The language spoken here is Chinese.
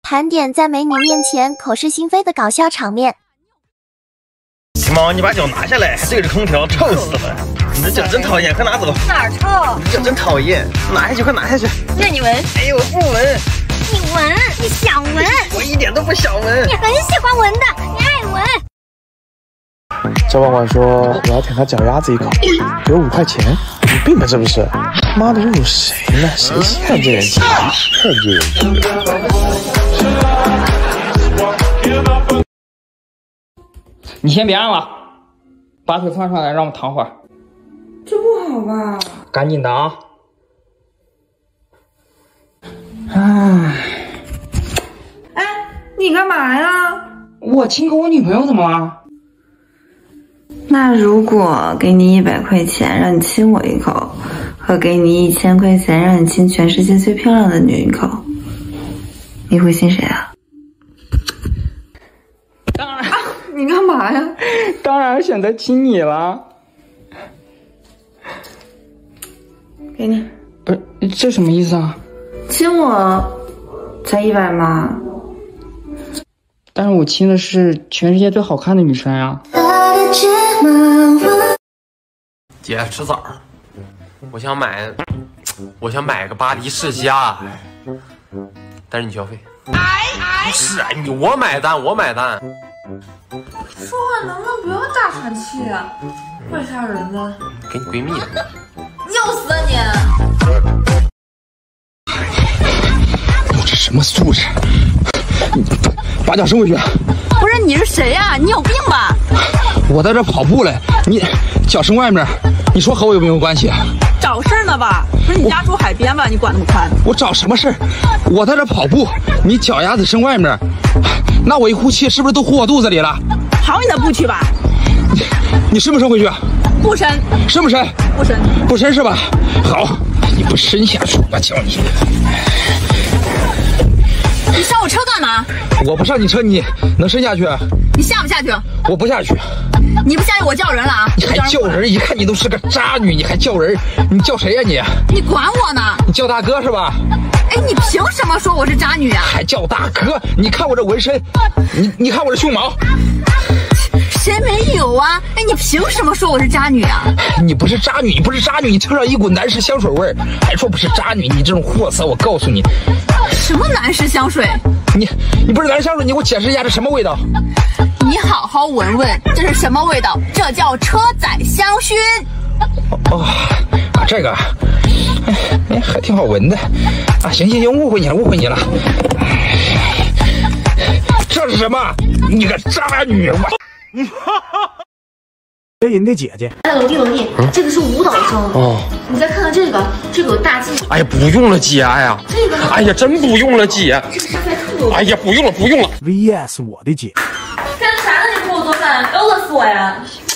盘点在美女面前口是心非的搞笑场面。 妈，你把脚拿下来，还对着空调，臭死了！你这脚真讨厌，快拿走。 哪儿臭？ 你脚真讨厌，拿下去，快拿下去。 那你闻？ 哎呦，我不闻。 你闻？你想闻？ 我一点都不想闻。 你很喜欢闻的，你爱闻。 这旺旺说我要舔他脚丫子一口，给我5块钱，有病吧这不是？妈的，侮辱谁呢？谁看这人情？看这人情。 你先别按了，把腿放上来，让我躺会儿。 这不好吧？ 赶紧的啊！哎， 你干嘛呀？ 我亲口我女朋友怎么了？ 那如果给你100块钱让你亲我一口，和给你1000块钱让你亲全世界最漂亮的女一口，你会亲谁啊？ 当然， 你干嘛呀？ 当然选择亲你了。 给你。 不是，这什么意思啊？ 亲我才100吗？ 但是我亲的是全世界最好看的女生呀。 姐吃枣儿，我想买个巴黎世家，但是你消费。不是我买单。 说话能不能不要大喘气啊？怪吓人的。 给你闺蜜的。 要死啊你！ 我这什么素质？把脚伸回去。 不是，你是谁呀？你有病吧？ 我在这跑步嘞，你脚伸外面，你说和我有没有关系？ 找事儿呢吧？不是你家住海边吧？你管那么宽？ 我找什么事儿？我在这跑步，你脚丫子伸外面，那我一呼气是不是都呼我肚子里了？ 跑你的步去吧。 你伸不伸回去？ 不伸。 伸不伸？ 不伸。 不伸是吧？好，你不伸下去，我教你。 你上我车干嘛？ 我不上你车，你能伸下去？ 你下不下去？ 我不下去。 你不下去，我叫人了啊！ 你还叫人？一看你都是个渣女，你还叫人？你叫谁呀你？ 你管我呢？ 你叫大哥是吧？ 哎，你凭什么说我是渣女啊？ 还叫大哥？你看我这纹身，你看我这胸毛。 谁没有啊？哎，你凭什么说我是渣女啊？ 你不是渣女，你不是渣女，你身上一股男士香水味儿，还说不是渣女？你这种货色，我告诉你， 什么男士香水？ 你不是男士香水，你给我解释一下这什么味道？ 你好好闻闻，这是什么味道？这叫车载香薰。 哦，这个，哎，还挺好闻的啊！行，误会你了。这是什么？你个渣女！我。 这人的姐姐， 哎，老弟，这个是舞蹈生哦。 你再看看这个有大镜。 哎呀，不用了姐呀。 这个呢？ 哎呀，真不用了姐。 这个沙发特。 哎呀，不用了。 VS 我的姐。 干啥呢？你和我做饭，要饿死我呀！